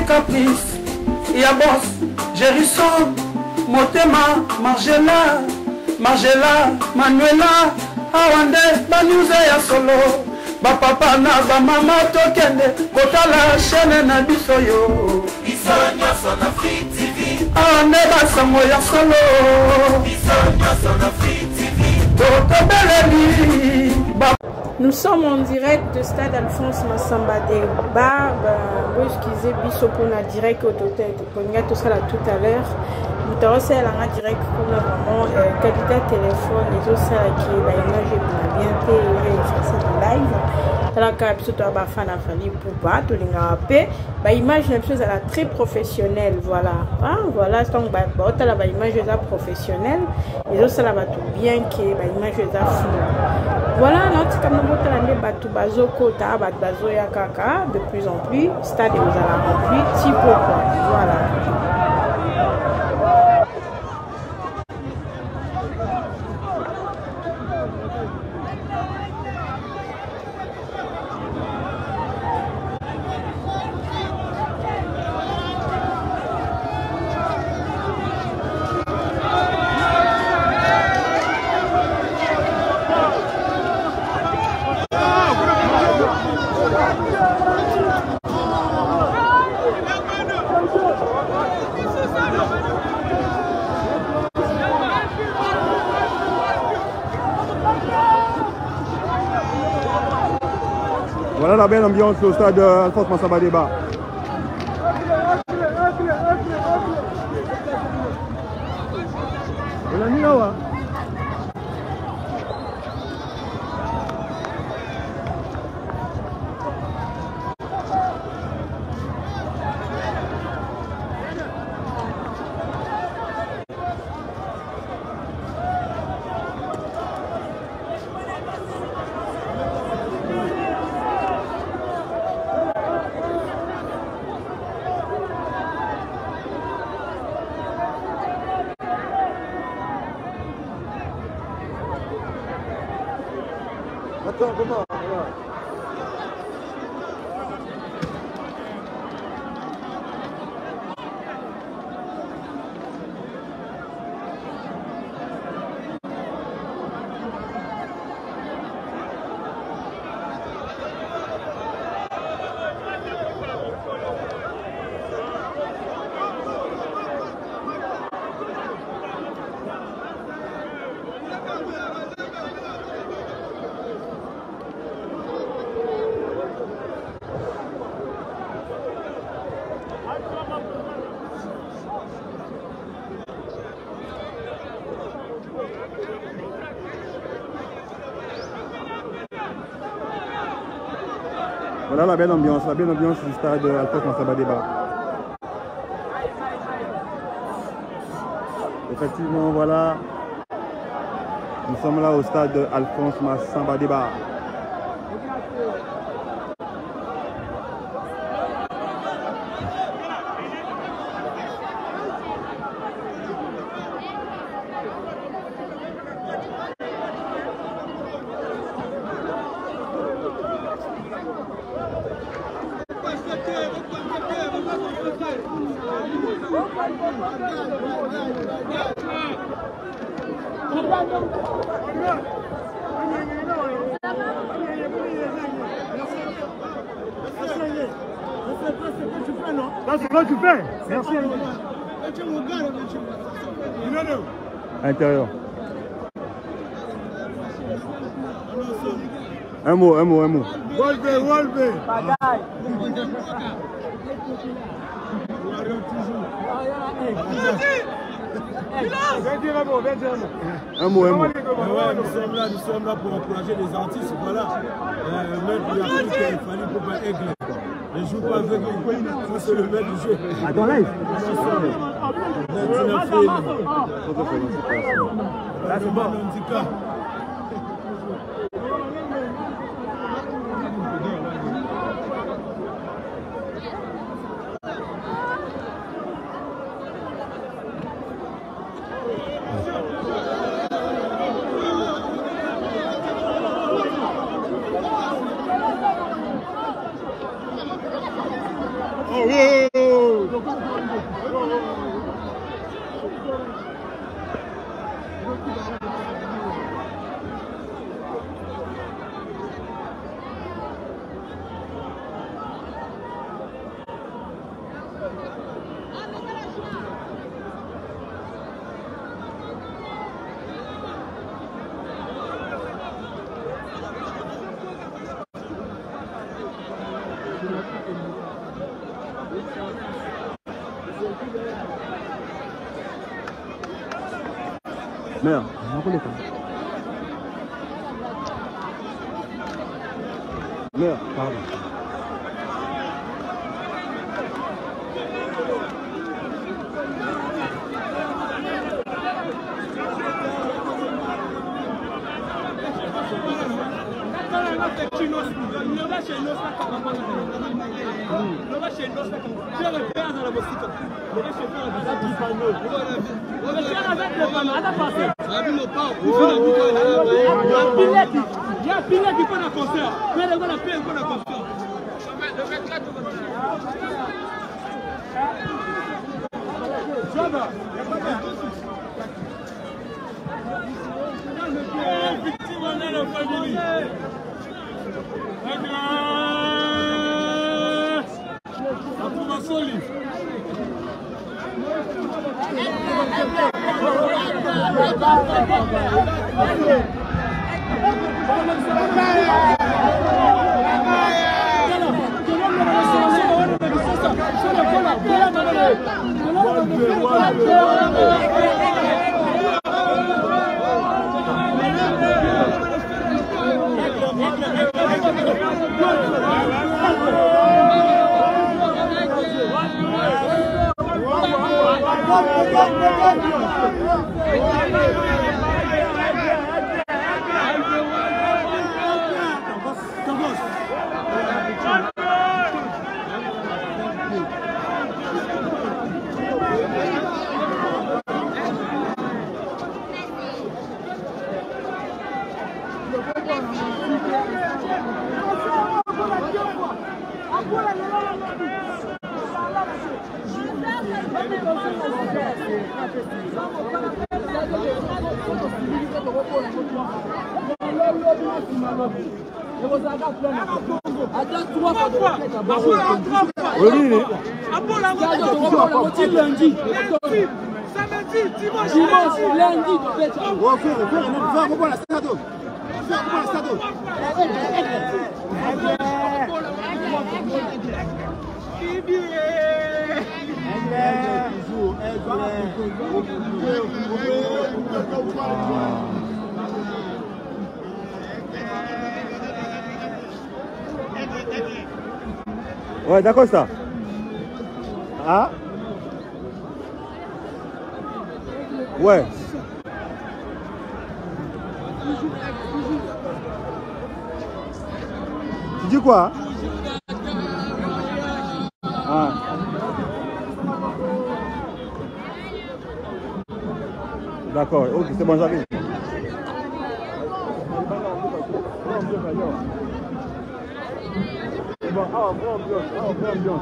caprice ya boss Gérisson Motema Margela Manuela Awande Banyuze ya solo Bapapa na bamama tokende kotala chaîne na biso yo Bisonya son Afrique TV Awande basango ya solo Bisonya son Afrique TV Totobeleli Nous sommes en direct de Stade Alphonse Massamba Débat. Vous excusez biso pour la direct au total. On a tout ça là tout à l'heure. Nous avons fait la direct pour vraiment qualité téléphone et tout ça qui est l'image bien fait et live. La carte surtout à fan à famille pour pas tout les gars. Bah image une chose elle est très professionnelle voilà. Ah voilà donc bah la image est professionnelle et tout ça là va tout bien que bah image est flou. Voilà notre caméra batu bazoko ta bat bazo ya kaka de plus en plus stade vous allez remplir si pourquoi voilà. Voilà la belle ambiance au stade Alphonse Massamba Débat. On a mis là-haut. Attends, comment voilà. Voilà la belle ambiance du stade Alphonse Massamba Débat. Effectivement, voilà, nous sommes là au stade Alphonse Massamba Débat. Là, tu fais. Merci. Intérieur. Un mot. Wolbe. Un mot. Nous sommes là pour encourager les artistes, voilà. Mettre l'Afrique, il fallait pour pas aigle. Ne joue pas avec eux, ça c'est le maître du jeu. À ton live. Là c'est bon, handicap. Oh, Merde, merde, pardon. Il y a un pilote qui fait un concert. Mais on a fait un concert. Ouais, d'accord ça. Ah. Ouais. Tu dis quoi? Ah. D'accord, ok, c'est bon, j'arrive. Bon, on prend ambiance,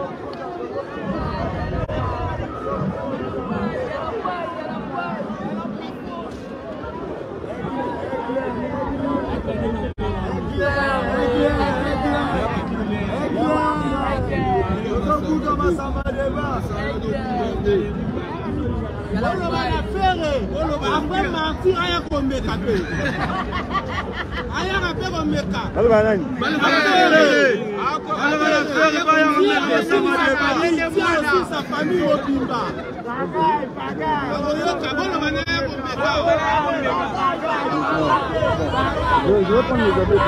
après mentir, il y a combien de sa famille au Bimba. Je vais prendre les objets.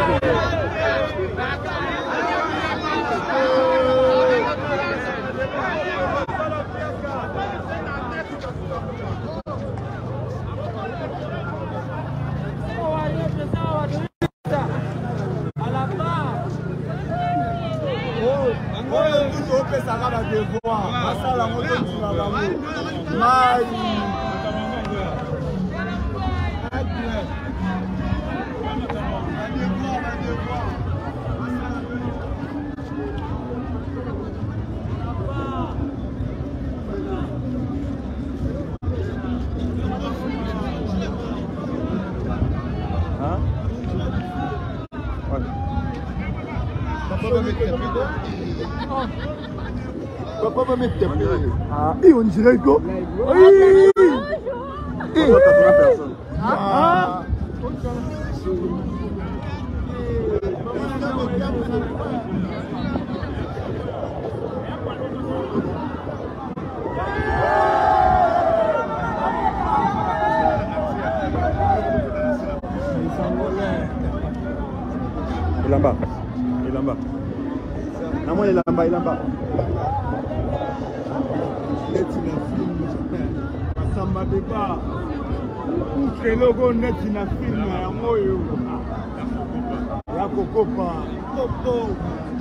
Papa va mettre tes pieds. Ah, et on dirait que... Oui. Personne. Ah. Il est en bas. Il est en bas. Non, il est en bas, il est en bas. Samba débat. Outre le logo net na film ya moyo. Ya kokopa. Coco.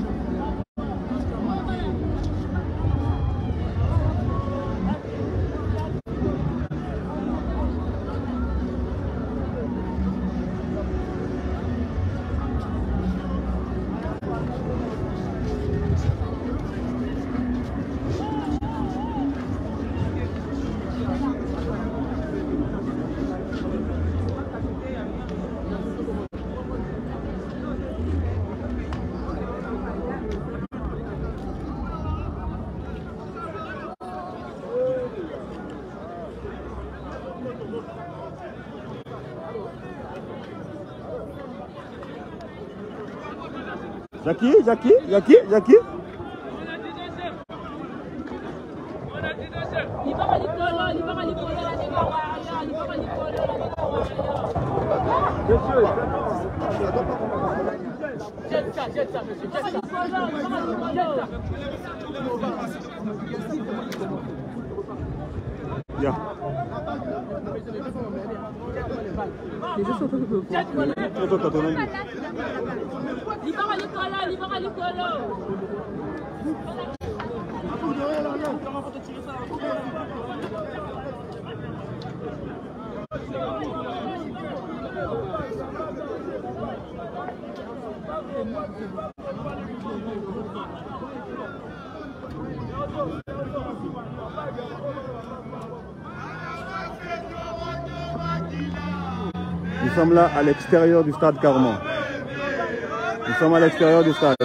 Jackie. Yeah. Nous sommes là à l'extérieur du stade Carmont. Nous sommes à l'extérieur du stade.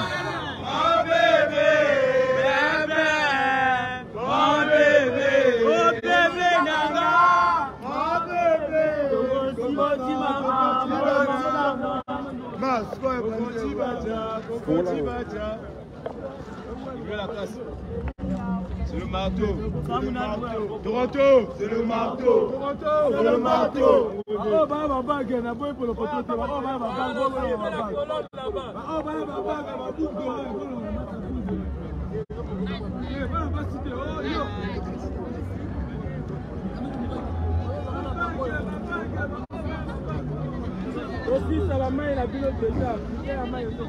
C'est le marteau. Toronto, c'est le marteau. C'est le marteau. Oh, bah, ma bague, on a beau pour le poteau. Oh, bah, ma bague, oh, bah, ma aussi, ça la main, il a vu l'autre déjà. La main, il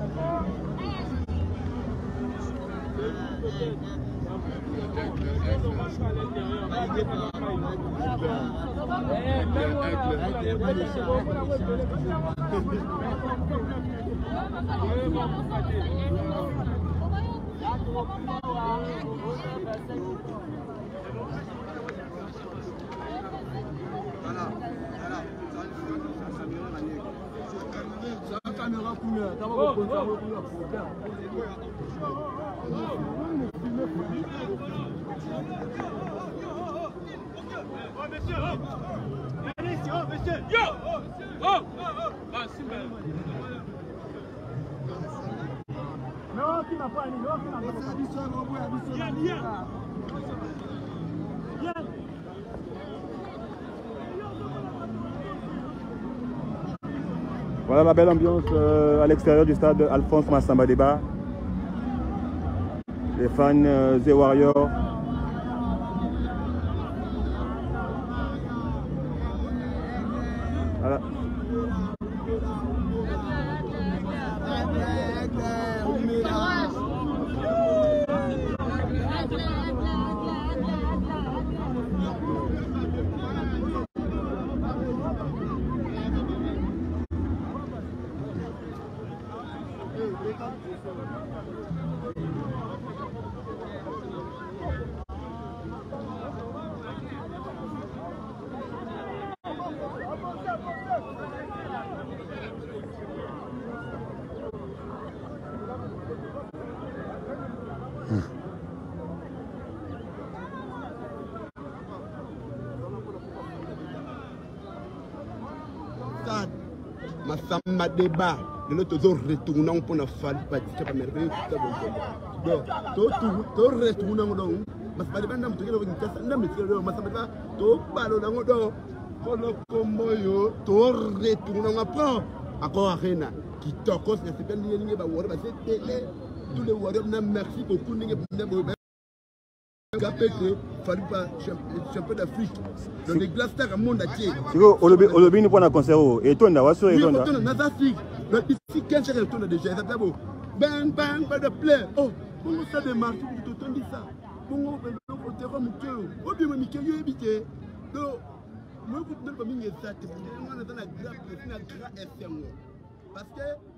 Voilà la belle ambiance à l'extérieur du stade Alphonse Massamba Débat. Les fans The Warriors. Voilà. Massamba débat de l'autre retournant pour la falle pas de la merveille donc to retournant donc Massamba débat n'a pas de casse n'a pas de Massamba débat to balo dans do pour le combo yo to retournant après encore arena qui tokos ne s'appelle ni ba wor ba c'est télé tous les warriors n'a merci beaucoup ni Capété, fallu pas champion d'Afrique. Dans les glaces à monde entier. Si vous avez une bonne concert, et toi, on a sur les gens. Ici, 15 heures, on a déjà. Ça beau. Bang, bang, pas de play. Oh, comment ça démarre? Tu te dis ça. Comment on te rend mon cœur? Oh, bien, mon cœur, il est habité. Donc, moi, je ne peux pas m'y exact. Moi, on a la grappe, la grappe FM. Parce que.